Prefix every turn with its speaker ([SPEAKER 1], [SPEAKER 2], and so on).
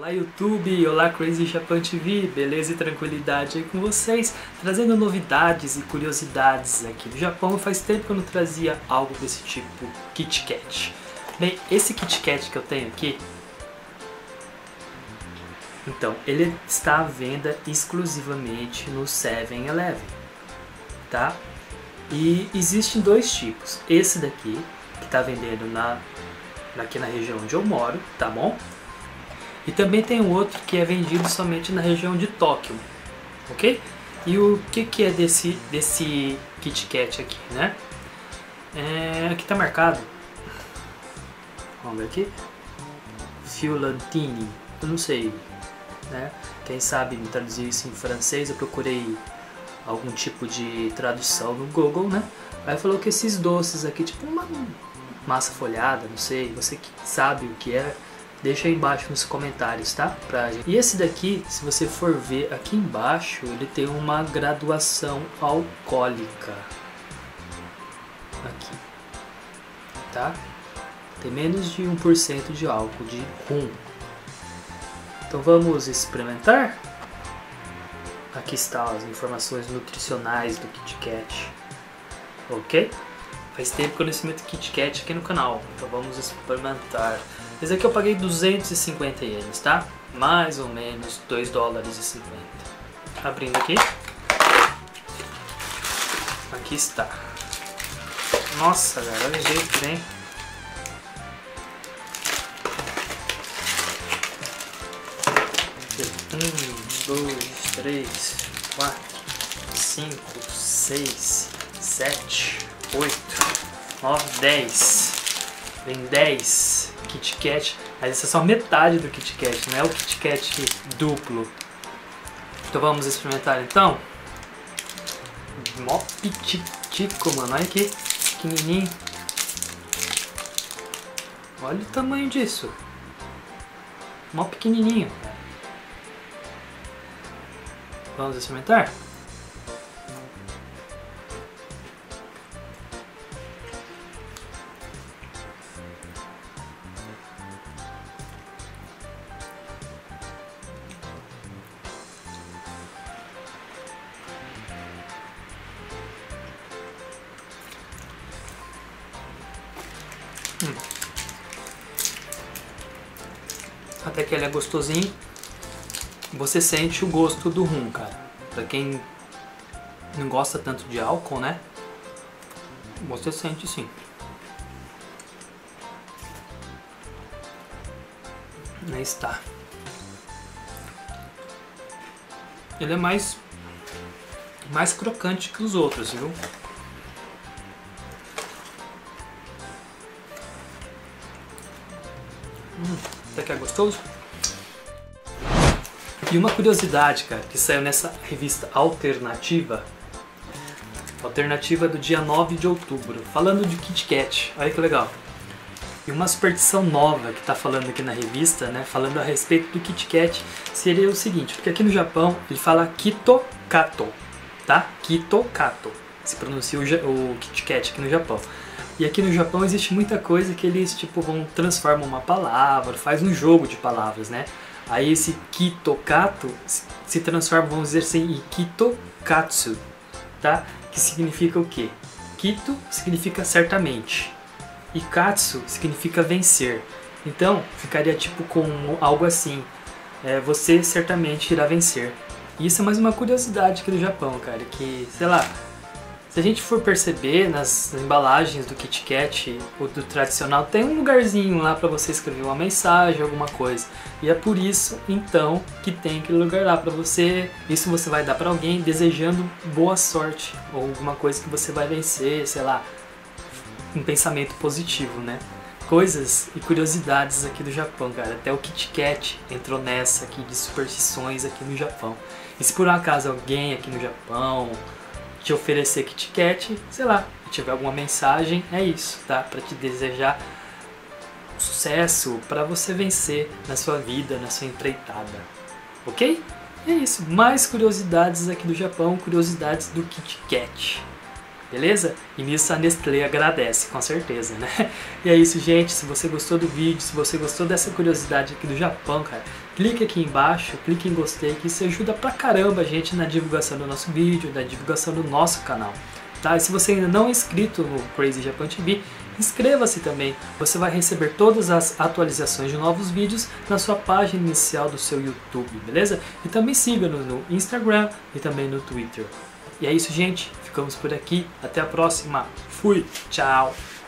[SPEAKER 1] Olá YouTube, olá Crazy Japan TV, beleza e tranquilidade aí com vocês, trazendo novidades e curiosidades aqui do Japão. Faz tempo que eu não trazia algo desse tipo, Kit Kat. Bem, esse Kit Kat que eu tenho aqui, então, ele está à venda exclusivamente no 7-Eleven, tá? E existem dois tipos, esse daqui, que está vendendo aqui na região onde eu moro, tá bom? E também tem um outro que é vendido somente na região de Tóquio, ok? E o que é desse Kit Kat aqui, né? Aqui está marcado, vamos ver aqui, Fiorentini, eu não sei, né? Quem sabe me traduzir isso em francês, eu procurei algum tipo de tradução no Google, né? Aí falou que esses doces aqui, tipo uma massa folhada, não sei, você que sabe o que é, deixa aí embaixo nos comentários, tá? E esse daqui, se você for ver aqui embaixo, ele tem uma graduação alcoólica. Aqui, tá? Tem menos de 1% de álcool, de rum. Então vamos experimentar? Aqui estão as informações nutricionais do Kit Kat, ok? Faz tempo que eu não experimento Kit Kat aqui no canal, então vamos experimentar. Esse aqui eu paguei 250 ienes, tá? Mais ou menos $2,50. Abrindo aqui. Aqui está. Nossa, galera, olha o jeito que vem. Um, dois, três, 4, 5, 6, 7, 8, 9, 10. Vem 10 Kit Kat. Mas essa é só metade do Kit Kat, não é o Kit Kat duplo. Então vamos experimentar então. Mó pititico, mano. Olha aqui, pequenininho. Olha o tamanho disso. Mó pequenininho. Vamos experimentar? Até que ele é gostosinho. Você sente o gosto do rum, cara. Pra quem não gosta tanto de álcool, né? Você sente sim. Aí está. Ele é mais crocante que os outros, viu? Até que é gostoso. E uma curiosidade, cara, que saiu nessa revista alternativa do dia 9 de outubro, falando de Kit Kat, olha que legal. E uma superstição nova que tá falando aqui na revista, né, falando a respeito do Kit Kat, seria o seguinte, porque aqui no Japão ele fala Kitokato, tá? Kitokato, se pronuncia o Kit Kat aqui no Japão. E aqui no Japão existe muita coisa que eles tipo transformam uma palavra, faz um jogo de palavras, né? Aí esse Kitokato se transforma, vamos dizer assim, em Kitokatsu, tá? Que significa o quê? Kito significa certamente e Katsu significa vencer. Então ficaria tipo com algo assim, você certamente irá vencer. E isso é mais uma curiosidade aqui do Japão, cara, que, sei lá, se a gente for perceber nas embalagens do Kit Kat, ou do tradicional, tem um lugarzinho lá para você escrever uma mensagem, alguma coisa. E é por isso, então, que tem aquele lugar lá para você. Isso você vai dar para alguém desejando boa sorte, ou alguma coisa que você vai vencer, sei lá, um pensamento positivo, né? Coisas e curiosidades aqui do Japão, cara. Até o Kit Kat entrou nessa aqui de superstições aqui no Japão. E se por um acaso alguém aqui no Japão te oferecer Kit Kat, sei lá, tiver alguma mensagem, é isso, tá? Para te desejar sucesso, para você vencer na sua vida, na sua empreitada, ok? É isso, mais curiosidades aqui do Japão, curiosidades do Kit Kat, beleza? E nisso a Nestlé agradece, com certeza, né? E é isso, gente. Se você gostou do vídeo, se você gostou dessa curiosidade aqui do Japão, cara, clique aqui embaixo, clique em gostei, que isso ajuda pra caramba a gente na divulgação do nosso vídeo, na divulgação do nosso canal. Tá? E se você ainda não é inscrito no Crazy Japan TV, inscreva-se também. Você vai receber todas as atualizações de novos vídeos na sua página inicial do seu YouTube, beleza? E também siga-nos no Instagram e também no Twitter. E é isso, gente. Ficamos por aqui. Até a próxima. Fui. Tchau.